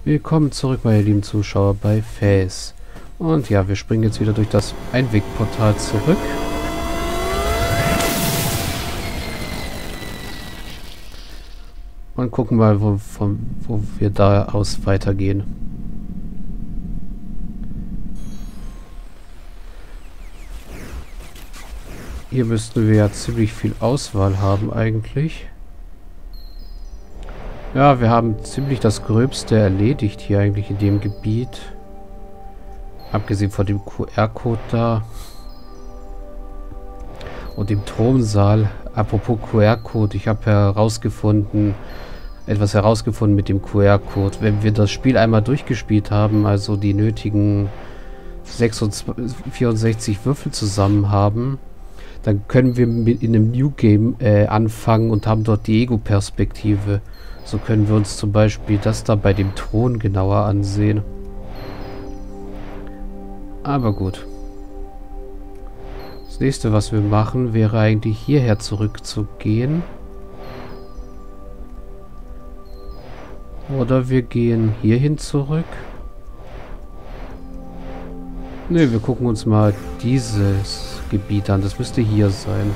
Willkommen zurück, meine lieben Zuschauer, bei Phase. Und ja, wir springen jetzt wieder durch das Einwegportal zurück. Und gucken mal, wo wir da aus weitergehen. Hier müssten wir ja ziemlich viel Auswahl haben eigentlich. Ja, wir haben ziemlich das Gröbste erledigt hier eigentlich in dem Gebiet. Abgesehen von dem QR-Code da. Und dem Thronsaal. Apropos QR-Code, ich habe etwas herausgefunden mit dem QR-Code. Wenn wir das Spiel einmal durchgespielt haben, also die nötigen 64 Würfel zusammen haben, dann können wir in einem New Game anfangen und haben dort die Ego-Perspektive. So können wir uns zum Beispiel das da bei dem Thron genauer ansehen. Aber gut. Das nächste, was wir machen, wäre eigentlich hierher zurückzugehen. Oder wir gehen hierhin zurück. Ne, wir gucken uns mal dieses Gebiet an. Das müsste hier sein.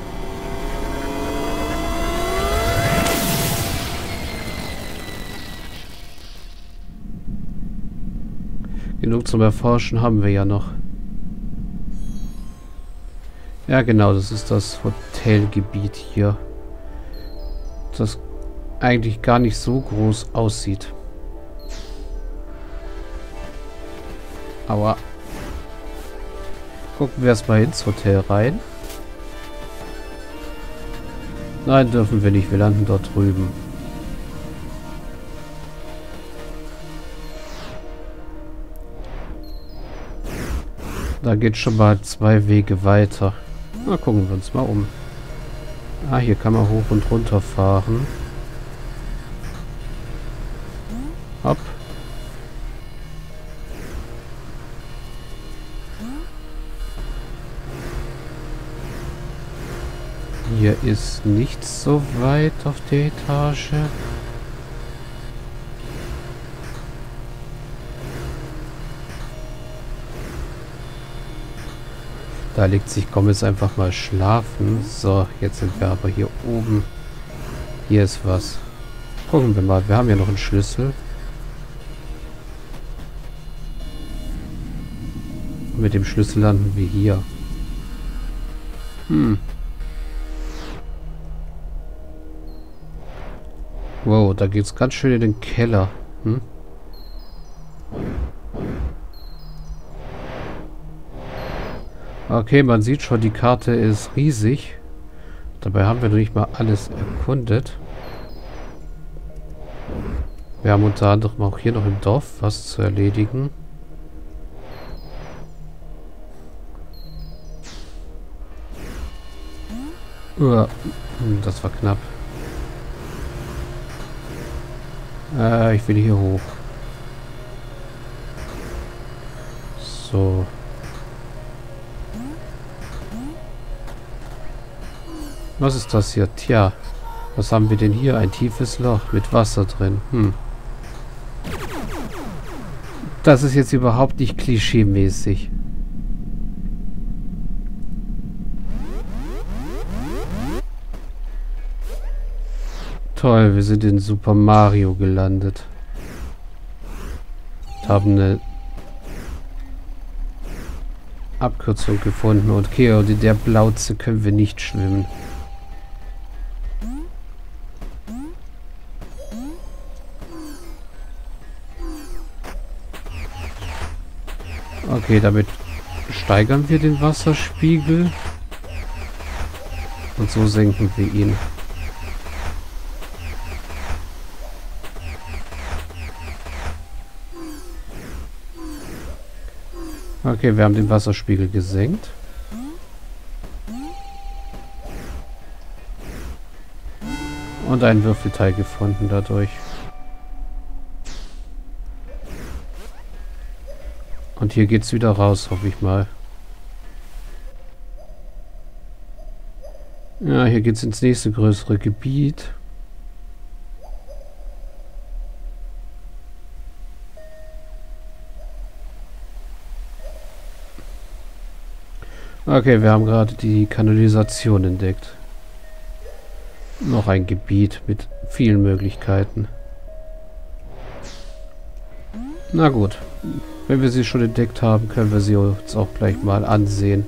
Genug zum Erforschen haben wir ja noch. Ja genau, das ist das Hotelgebiet hier. Das eigentlich gar nicht so groß aussieht. Aua. Gucken wir erstmal ins Hotel rein. Nein, dürfen wir nicht. Wir landen dort drüben. Da geht schon mal 2 Wege weiter. Na, gucken wir uns mal um. Ah, hier kann man hoch und runter fahren. Hopp. Hier ist nichts so weit auf der Etage. Da legt sich Gomez einfach mal schlafen. So, jetzt sind wir aber hier oben. Hier ist was. Gucken wir mal. Wir haben ja noch einen Schlüssel. Mit dem Schlüssel landen wir hier. Wow, da geht's ganz schön in den Keller. Okay, man sieht schon, die Karte ist riesig. Dabei haben wir noch nicht mal alles erkundet. Wir haben unter anderem auch hier noch im Dorf was zu erledigen. Das war knapp. Ich will hier hoch. So. Was ist das hier? Tja, was haben wir denn hier? Ein tiefes Loch mit Wasser drin. Das ist jetzt überhaupt nicht klischeemäßig. Toll, wir sind in Super Mario gelandet. Haben eine Abkürzung gefunden. Und okay, und in der Blauze können wir nicht schwimmen. Okay, damit steigern wir den Wasserspiegel. Und so senken wir ihn. Okay, wir haben den Wasserspiegel gesenkt. Und einen Würfelteil gefunden dadurch. Und hier geht's wieder raus, hoffe ich mal. Ja, hier geht's ins nächste größere Gebiet. Okay, wir haben gerade die Kanalisation entdeckt. Noch ein Gebiet mit vielen Möglichkeiten. Na gut. Wenn wir sie schon entdeckt haben, können wir sie uns auch gleich mal ansehen.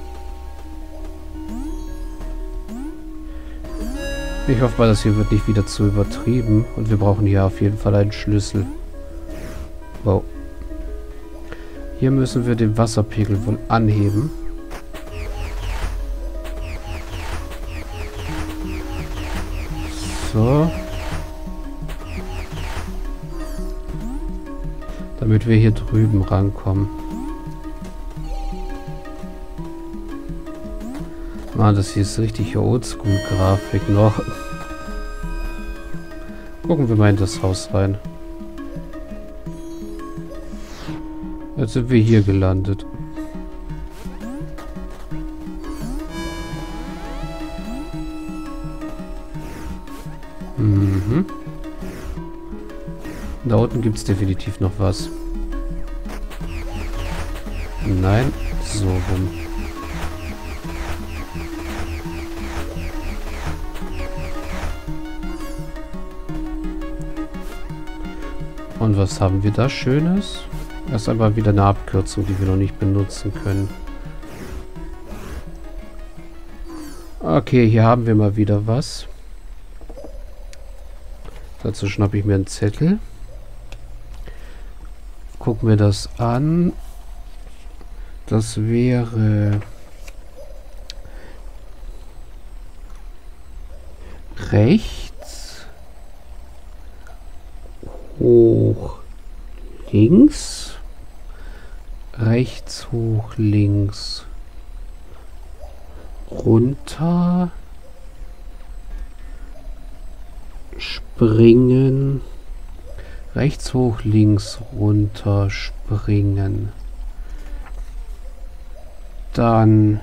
Ich hoffe mal, das hier wird nicht wieder zu übertrieben. Und wir brauchen hier auf jeden Fall einen Schlüssel. Wow. Hier müssen wir den Wasserpegel wohl anheben. So. Damit wir hier drüben rankommen. Mann, das hier ist richtig Oldschool-Grafik noch. Gucken wir mal in das Haus rein. Jetzt sind wir hier gelandet. Mhm. Da unten gibt es definitiv noch was. Nein, so rum. Und was haben wir da Schönes? Das ist aber wieder eine Abkürzung, die wir noch nicht benutzen können. Okay, hier haben wir mal wieder was. Dazu schnappe ich mir einen Zettel. Gucken wir das an. Das wäre rechts, hoch, links, rechts, hoch, links, runter, springen, rechts, hoch, links, runter, springen. Dann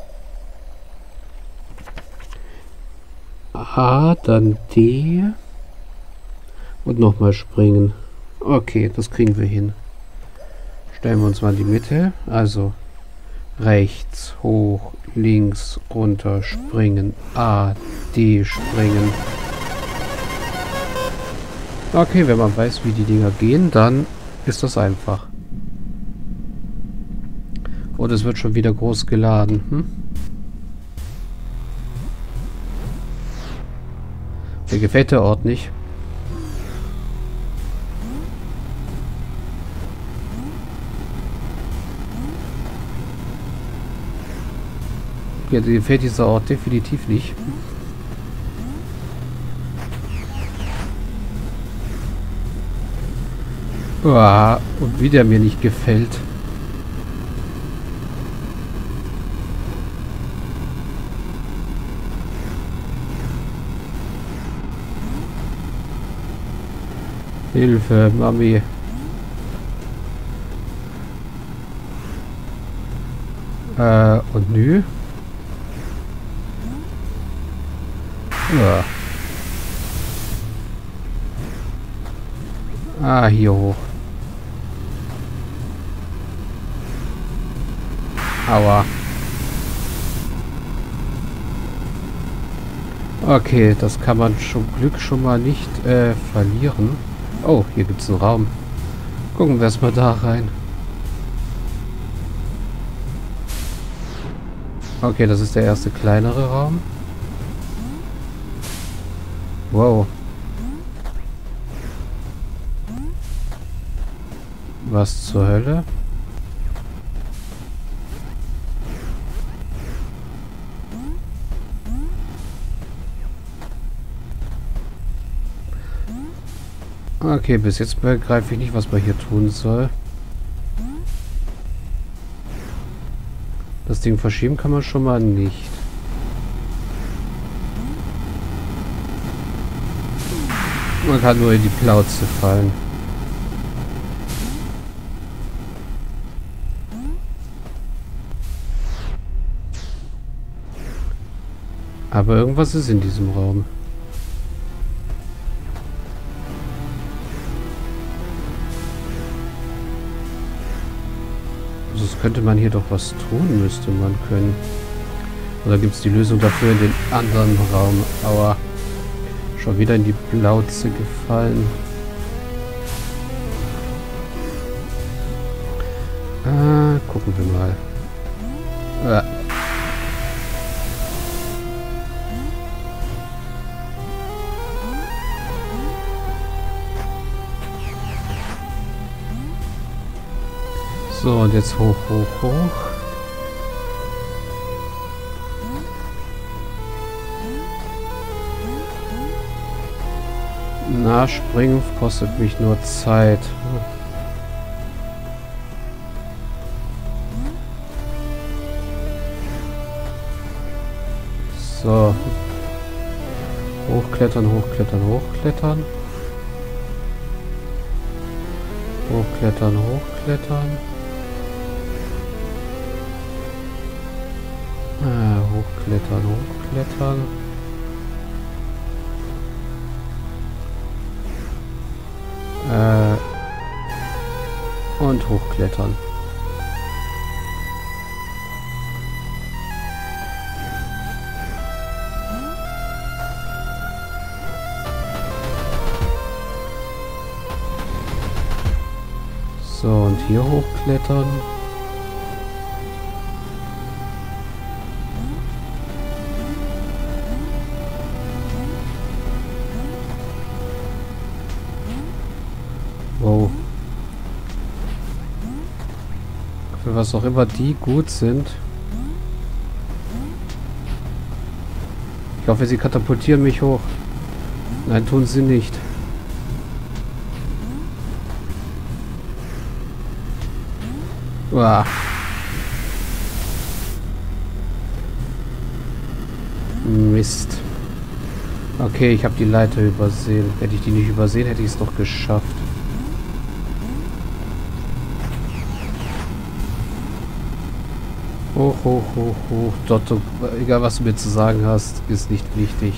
A, dann D und nochmal springen. Okay, das kriegen wir hin. Stellen wir uns mal in die Mitte. Also rechts, hoch, links, runter, springen. A, D, springen. Okay, wenn man weiß, wie die Dinger gehen, dann ist das einfach. Und es wird schon wieder groß geladen. Mir gefällt der Ort nicht. Mir gefällt dieser Ort definitiv nicht. Uah, und wie der mir nicht gefällt. Hilfe, Mami. Und nü? Ja. Ah, hier hoch. Aua. Okay, das kann man zum Glück schon mal nicht verlieren. Oh, hier gibt es einen Raum. Gucken wir erstmal da rein. Okay, das ist der erste kleinere Raum. Wow. Was zur Hölle? Okay, bis jetzt begreife ich nicht, was man hier tun soll. Das Ding verschieben kann man schon mal nicht. Man kann nur in die Plauze fallen. Aber irgendwas ist in diesem Raum. sonst könnte man hier doch was tun, müsste man können. Oder gibt es die Lösung dafür in den anderen Raum? Aua. Schon wieder in die Plauze gefallen. Gucken wir mal. So, und jetzt hoch, hoch, hoch. Na, springen kostet mich nur Zeit. So. Hochklettern, hochklettern, hochklettern. Hochklettern, hochklettern. Hochklettern, hochklettern. Und hochklettern. So, und hier hochklettern. Wow. Für was auch immer die gut sind. Ich hoffe, sie katapultieren mich hoch. Nein, tun sie nicht. Uah. Mist. Okay, ich habe die Leiter übersehen. Hätte ich die nicht übersehen, hätte ich es doch geschafft. Hoch, hoch, hoch, hoch. Dotto, egal was du mir zu sagen hast, ist nicht wichtig.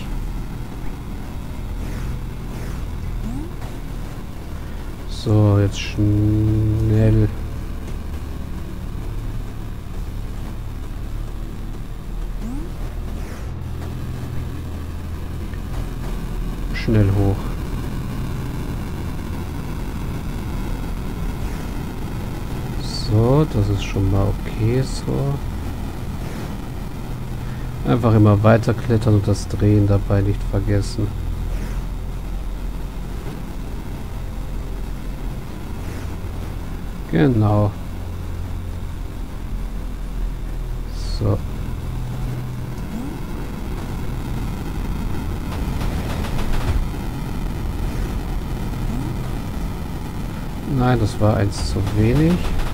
So, jetzt schnell. Schnell hoch. So, das ist schon mal okay so. Einfach immer weiter klettern und das Drehen dabei nicht vergessen. Genau. So. Nein, das war eins zu wenig.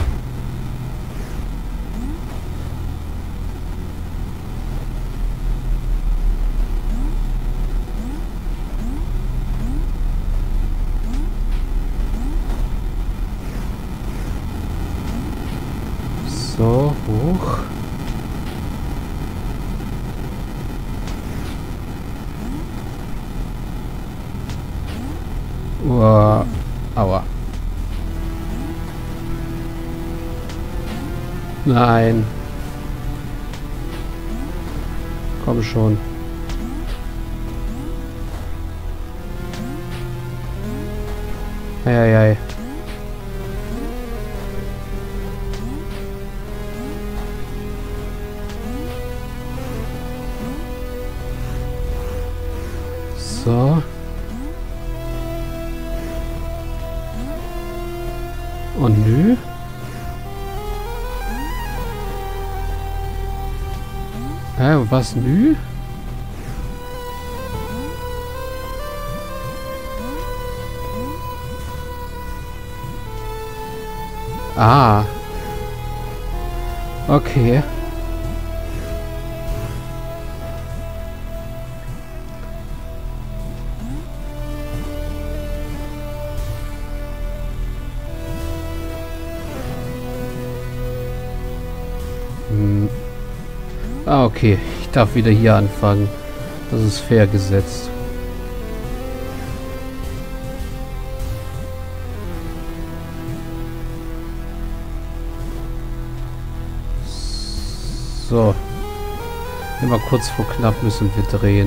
So, hoch. Uah. Aua. Nein. Komm schon. Eieiei. So. Und nö. Was nü? Ah. Okay. Ah, okay. Ich darf wieder hier anfangen. Das ist fair gesetzt. So. Immer kurz vor knapp müssen wir drehen.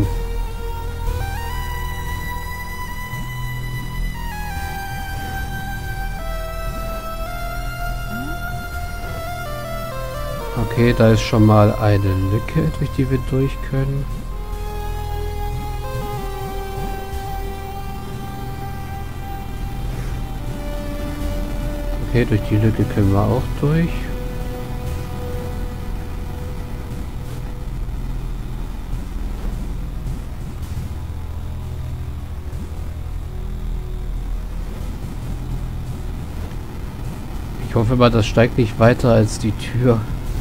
Okay, da ist schon mal eine Lücke, durch die wir durch können. Okay, durch die Lücke können wir auch durch. Ich hoffe mal, das steigt nicht weiter als die Tür.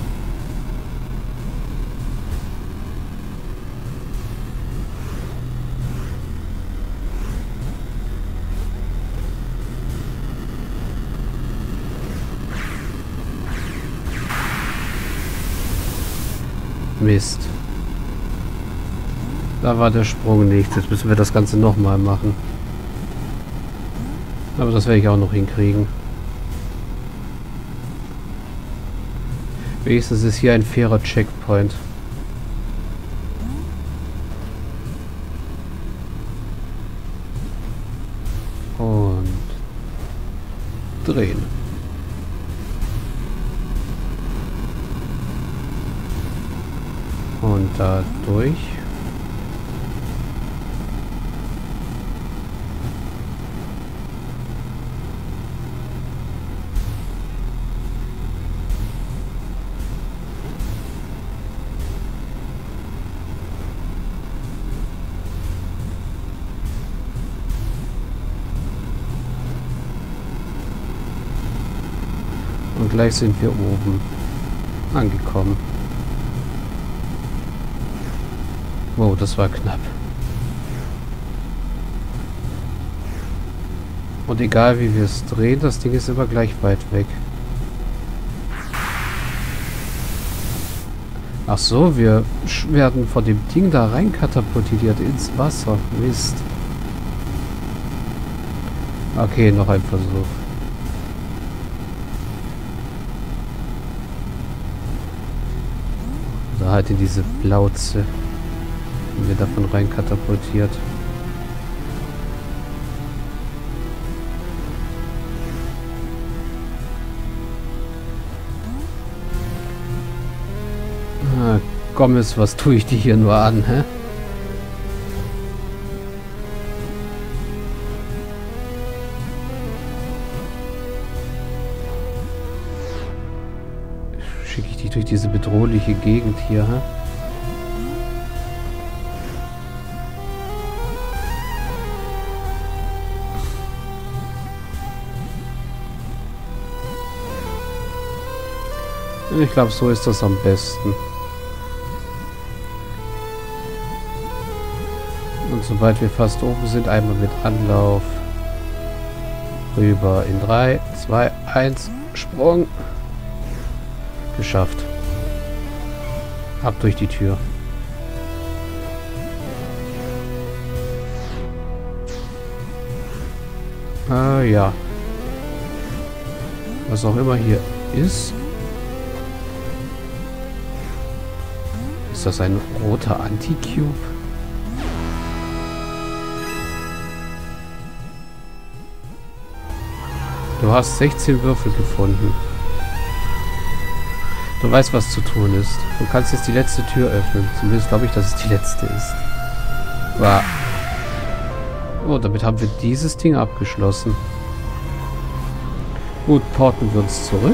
Mist. Da war der Sprung nicht. Jetzt müssen wir das Ganze nochmal machen. Aber das werde ich auch noch hinkriegen. Wenigstens ist hier ein fairer Checkpoint. Und drehen. Und da durch. Und gleich sind wir oben angekommen. Wow, das war knapp. Und egal wie wir es drehen, das Ding ist immer gleich weit weg. Ach so, wir werden von dem Ding da rein katapultiert ins Wasser. Mist. Okay, noch ein Versuch. Da halt in diese Plauze. Und wir davon rein katapultiert. Ah, Gomez, was tue ich dir hier nur an, hä? Schicke ich dich durch diese bedrohliche Gegend hier, hä? Ich glaube, so ist das am besten. Und sobald wir fast oben sind, einmal mit Anlauf rüber in 3, 2, 1, Sprung. Geschafft. Ab durch die Tür. Ah ja. Was auch immer hier ist. Ist das ein roter Anti-Cube? Du hast 16 Würfel gefunden. Du weißt, was zu tun ist. Du kannst jetzt die letzte Tür öffnen. Zumindest glaube ich, dass es die letzte ist. Wow. Oh, damit haben wir dieses Ding abgeschlossen. Gut, porten wir uns zurück.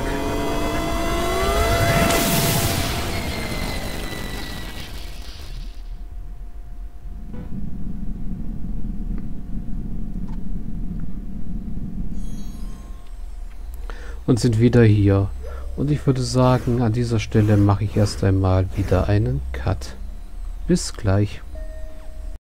Und sind wieder hier. Und ich würde sagen, an dieser Stelle mache ich erst einmal wieder einen Cut. Bis gleich.